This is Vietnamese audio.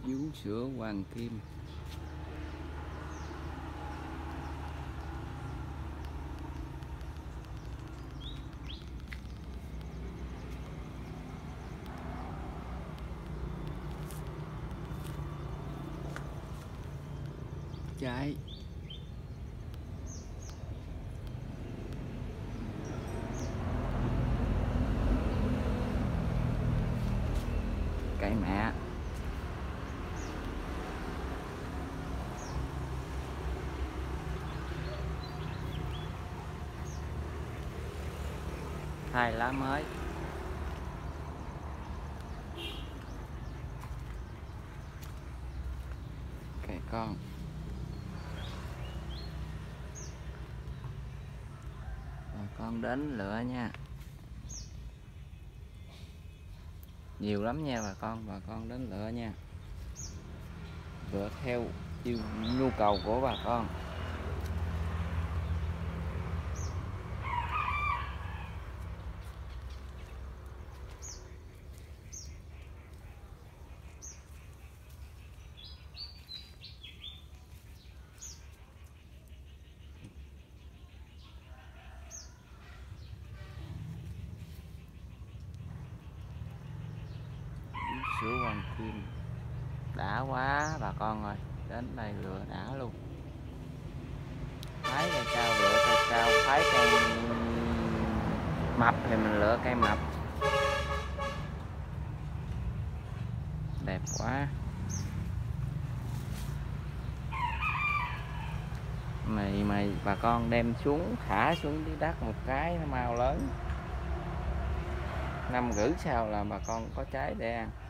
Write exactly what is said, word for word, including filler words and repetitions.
vú sữa hoàng kim. Trái cây mẹ. Thay lá mới. Cây con. Bà con đến lựa nha. Nhiều lắm nha bà con, bà con đến lựa nha. Lựa theo yêu nhu cầu của bà con. Sữa hoàng kim đã quá bà con ơi, đến đây lựa đã luôn. Thái cây cao lựa cây cao, thái cây mập thì mình lựa cây mập. Đẹp quá. Mày mày bà con đem xuống thả xuống dưới đất một cái nó mau lớn. Năm rưỡi sau là bà con có trái để ăn.